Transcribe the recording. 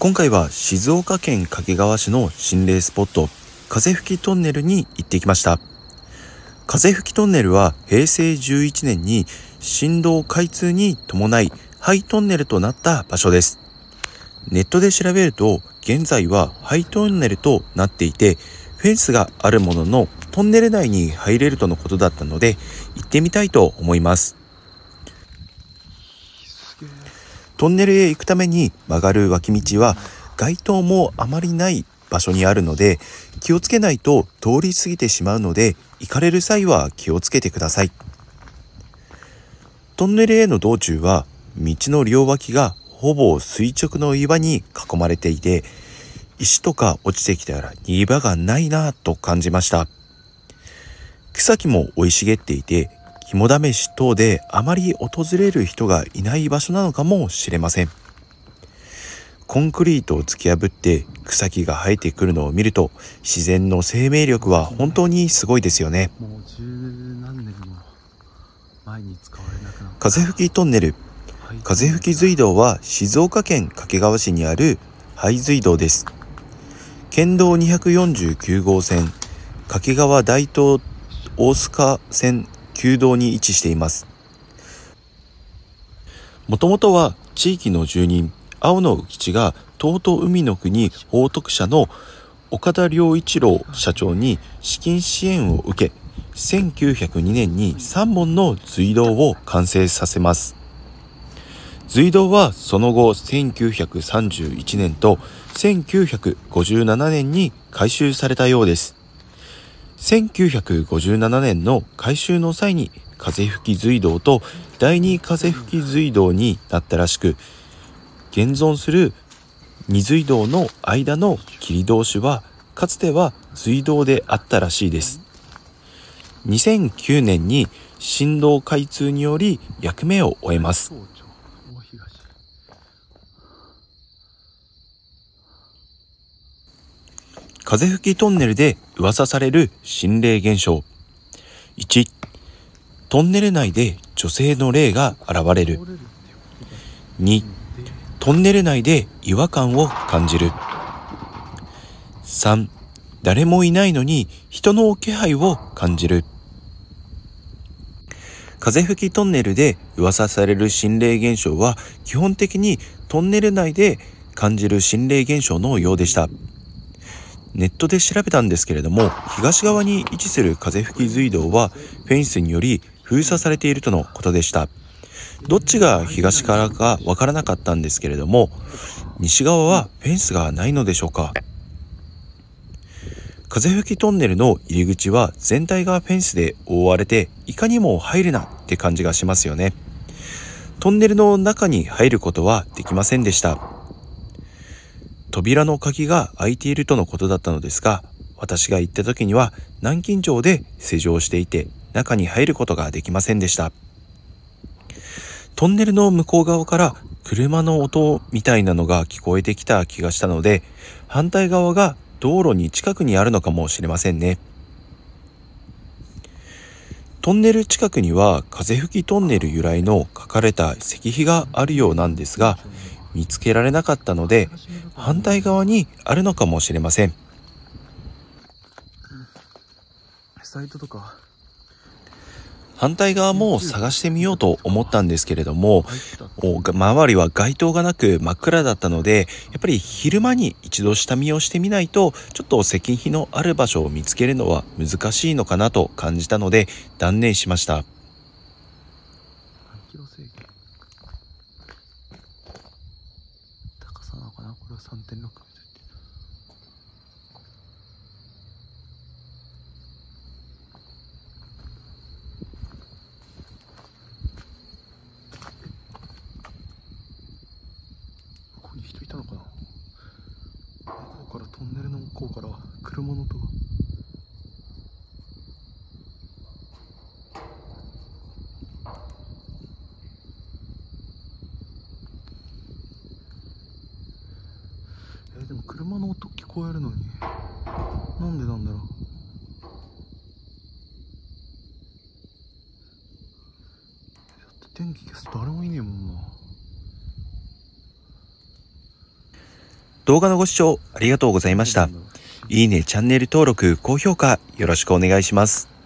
今回は静岡県掛川市の心霊スポット風吹トンネルに行ってきました。風吹トンネルは平成11年に新道開通に伴い廃トンネルとなった場所です。ネットで調べると現在は廃トンネルとなっていて、フェンスがあるもののトンネル内に入れるとのことだったので行ってみたいと思います。トンネルへ行くために曲がる脇道は街灯もあまりない場所にあるので気をつけないと通り過ぎてしまうので、行かれる際は気をつけてください。トンネルへの道中は道の両脇がほぼ垂直の岩に囲まれていて、石とか落ちてきたら逃げ場がないなぁと感じました。草木も生い茂っていて、肝試し等であまり訪れる人がいない場所なのかもしれません。コンクリートを突き破って草木が生えてくるのを見ると、自然の生命力は本当にすごいですよね。 もう十何年も前に使われなくなった風吹トンネル。風吹隧道は静岡県掛川市にある廃隧道です。県道249号線掛川大東大須賀線旧道に位置しています。もともとは地域の住人青野浮吉が東都海の国宝徳社の岡田良一郎社長に資金支援を受け、1902年に3本の隧道を完成させます。隧道はその後1931年と1957年に改修されたようです。1957年の改修の際に風吹隧道と第二風吹隧道になったらしく、現存する二隧道の間の切通しはかつては隧道であったらしいです。2009年に新道開通により役目を終えます。風吹トンネルで噂される心霊現象。1、トンネル内で女性の霊が現れる。2、トンネル内で違和感を感じる。3、誰もいないのに人の気配を感じる。風吹トンネルで噂される心霊現象は基本的にトンネル内で感じる心霊現象のようでした。ネットで調べたんですけれども、東側に位置する風吹隧道はフェンスにより封鎖されているとのことでした。どっちが東からかわからなかったんですけれども、西側はフェンスがないのでしょうか。風吹トンネルの入り口は全体がフェンスで覆われて、いかにも入るなって感じがしますよね。トンネルの中に入ることはできませんでした。扉の鍵が開いているとのことだったのですが、私が行った時には南京錠で施錠していて中に入ることができませんでした。トンネルの向こう側から車の音みたいなのが聞こえてきた気がしたので、反対側が道路に近くにあるのかもしれませんね。トンネル近くには風吹トンネル由来の書かれた石碑があるようなんですが、見つけられなかったので反対側にあるのかもしれません。 サイトとか反対側も探してみようと思ったんですけれども、周りは街灯がなく真っ暗だったので、やっぱり昼間に一度下見をしてみないとちょっと石碑のある場所を見つけるのは難しいのかなと感じたので断念しました。 何キロ制限、高さなのかな、これは 3.6 メートル。ここに人いたのかな。向こうからトンネルの向こうから車の音が。でも車の音聞こえるのになんでなんだろう。だって電気消すと誰もいねえもんな。 動画のご視聴ありがとうございました。いいね、チャンネル登録、高評価よろしくお願いします。